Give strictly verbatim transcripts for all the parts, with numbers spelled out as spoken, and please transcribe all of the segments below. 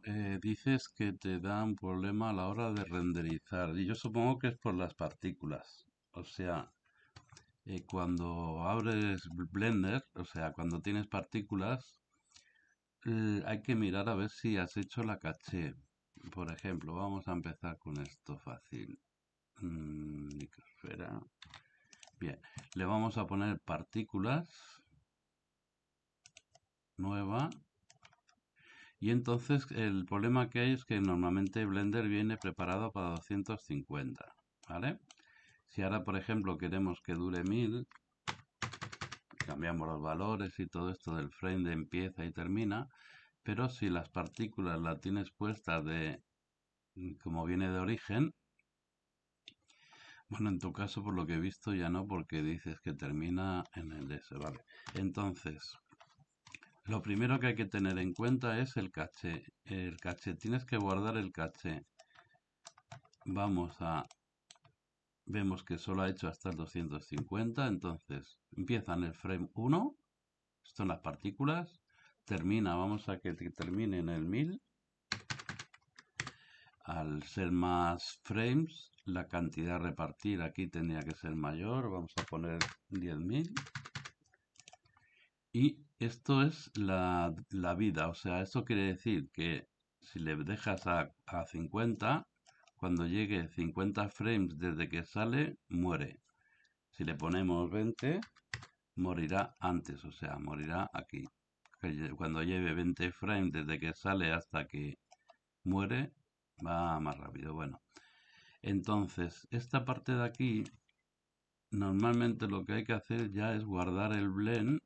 eh, dices que te da un problema a la hora de renderizar. Y yo supongo que es por las partículas. O sea, eh, cuando abres Blender, o sea, cuando tienes partículas, eh, hay que mirar a ver si has hecho la caché. Por ejemplo, vamos a empezar con esto fácil. Mm, microsfera. Bien, le vamos a poner partículas nueva. Y entonces el problema que hay es que normalmente Blender viene preparado para doscientos cincuenta, ¿vale? Si ahora, por ejemplo, queremos que dure mil, cambiamos los valores y todo esto del frame de empieza y termina, pero si las partículas las tienes puestas de como viene de origen, bueno, en tu caso, por lo que he visto, ya no, porque dices que termina en el S, ¿vale? Entonces, lo primero que hay que tener en cuenta es el caché. El caché, tienes que guardar el caché. Vamos a Vemos que solo ha hecho hasta el doscientos cincuenta, entonces empieza en el frame uno, esto en las partículas, termina, vamos a que termine en el mil. Al ser más frames, la cantidad a repartir aquí tendría que ser mayor, vamos a poner diez mil. Y esto es la, la vida, o sea, esto quiere decir que si le dejas a, a cincuenta, cuando llegue cincuenta frames desde que sale, muere. Si le ponemos veinte, morirá antes, o sea, morirá aquí. Cuando lleve veinte frames desde que sale hasta que muere, va más rápido. Bueno, entonces, esta parte de aquí, normalmente lo que hay que hacer ya es guardar el blend,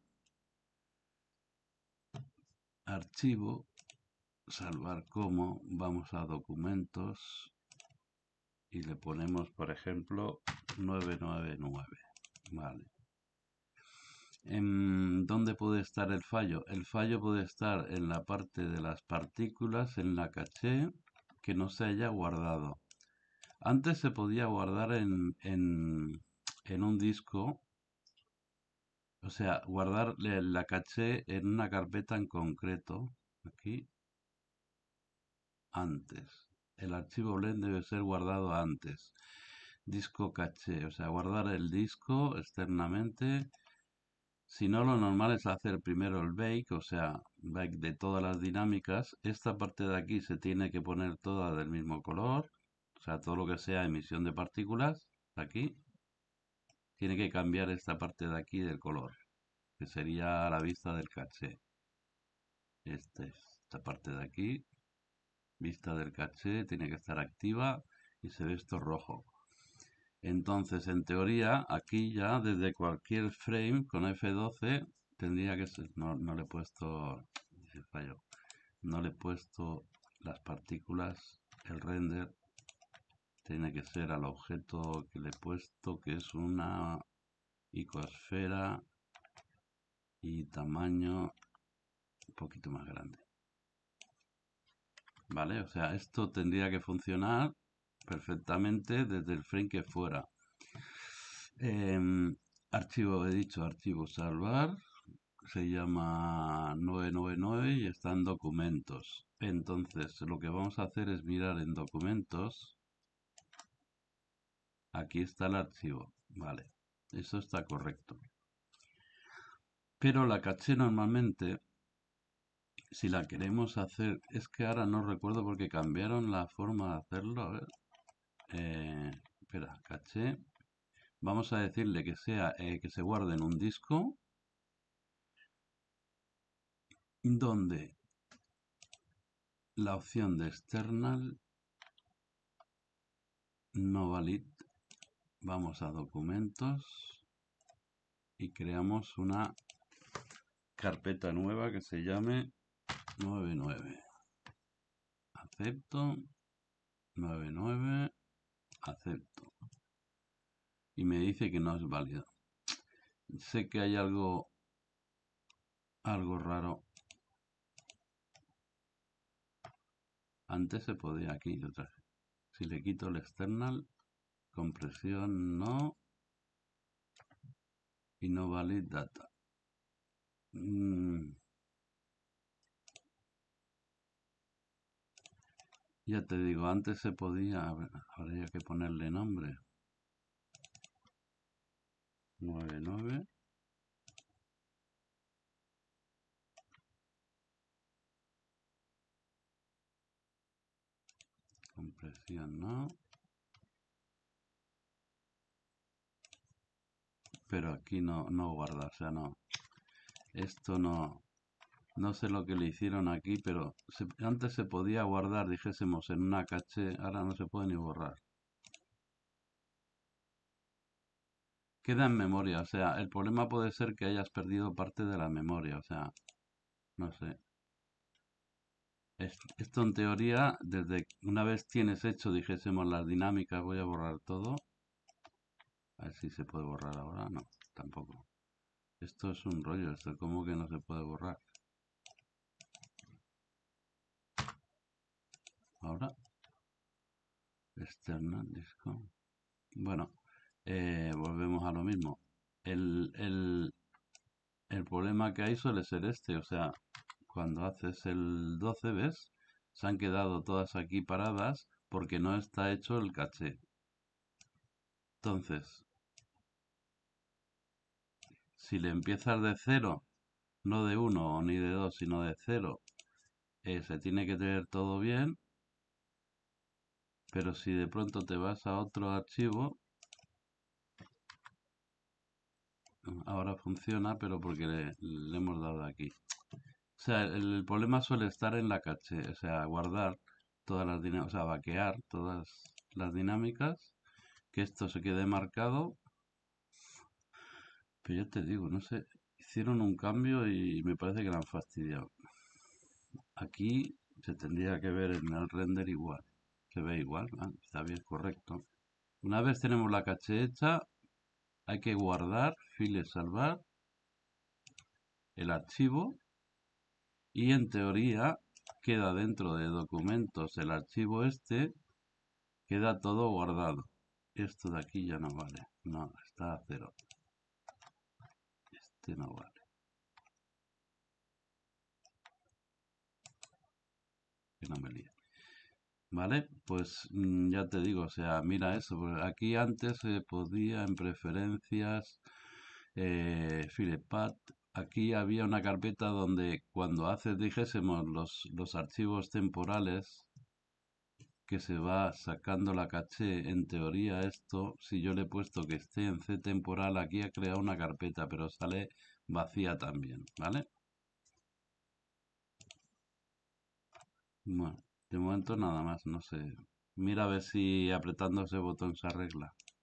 archivo, salvar como, vamos a documentos y le ponemos, por ejemplo, nueve nueve nueve. Vale. ¿En dónde puede estar el fallo? El fallo puede estar en la parte de las partículas, en la caché, que no se haya guardado. Antes se podía guardar en, en, en un disco, o sea, guardar la caché en una carpeta en concreto, aquí, antes. El archivo blend debe ser guardado antes. Disco caché, o sea, guardar el disco externamente. Si no, lo normal es hacer primero el bake, o sea, bake de todas las dinámicas. Esta parte de aquí se tiene que poner toda del mismo color, o sea, todo lo que sea emisión de partículas, aquí, tiene que cambiar esta parte de aquí del color, que sería a la vista del caché. Este, esta parte de aquí, vista del caché, tiene que estar activa y se ve esto rojo. Entonces, en teoría, aquí ya desde cualquier frame con F doce tendría que ser, no, no le he puesto, el fallo, no le he puesto las partículas, el render tiene que ser al objeto que le he puesto, que es una icosfera y tamaño un poquito más grande. ¿Vale? O sea, esto tendría que funcionar perfectamente desde el frame que fuera. Em, archivo, he dicho, archivo salvar, se llama nueve nueve nueve y está en documentos. Entonces, lo que vamos a hacer es mirar en documentos. Aquí está el archivo. Vale, eso está correcto. Pero la caché normalmente, si la queremos hacer, es que ahora no recuerdo porque cambiaron la forma de hacerlo. A ver, eh, espera, caché. Vamos a decirle que sea eh, que se guarde en un disco donde la opción de external no valid. Vamos a documentos y creamos una carpeta nueva que se llame nueve nueve. Acepto, nueve nueve, acepto. Y me dice que no es válido. Sé que hay algo, algo raro. Antes se podía aquí, otra vez. Si le quito el external, compresión no y no valid data. Mm, Ya te digo, antes se podía, a ver, habría que ponerle nombre. nueve nueve, compresión no, pero aquí no, no guarda, o sea, no. Esto no, no sé lo que le hicieron aquí, pero se- antes se podía guardar, dijésemos, en una caché, ahora no se puede ni borrar. Queda en memoria, o sea, el problema puede ser que hayas perdido parte de la memoria, o sea, no sé. Es- Esto en teoría, desde una vez tienes hecho, dijésemos, las dinámicas, voy a borrar todo. A ver si se puede borrar ahora, no, tampoco. Esto es un rollo, esto como que no se puede borrar. Ahora, external disco. Bueno, eh, volvemos a lo mismo. El, el, el problema que hay suele ser este, o sea, cuando haces el doce, ¿ves? Se han quedado todas aquí paradas porque no está hecho el caché. Entonces, si le empiezas de cero, no de uno ni de dos, sino de cero, eh, se tiene que tener todo bien, pero si de pronto te vas a otro archivo, ahora funciona, pero porque le, le hemos dado aquí. O sea, el, el problema suele estar en la caché, o sea, guardar todas las dinámicas, o sea, vaquear todas las dinámicas, que esto se quede marcado. Pero yo te digo, no sé, hicieron un cambio y me parece que la han fastidiado. Aquí se tendría que ver en el render igual, se ve igual, ah, está bien, correcto. Una vez tenemos la caché hecha, hay que guardar, file salvar el archivo y en teoría queda dentro de documentos el archivo este, queda todo guardado. Esto de aquí ya no vale, no, está a cero, este no vale, que no me líe. ¿Vale? Pues mm, ya te digo, o sea, mira eso, porque aquí antes se podía en preferencias, eh, Filepat, aquí había una carpeta donde cuando haces, dijésemos, los, los archivos temporales, que se va sacando la caché, en teoría esto, si yo le he puesto que esté en C temporal, aquí ha creado una carpeta, pero sale vacía también, ¿vale? Bueno, de momento nada más, no sé. Mira a ver si apretando ese botón se arregla.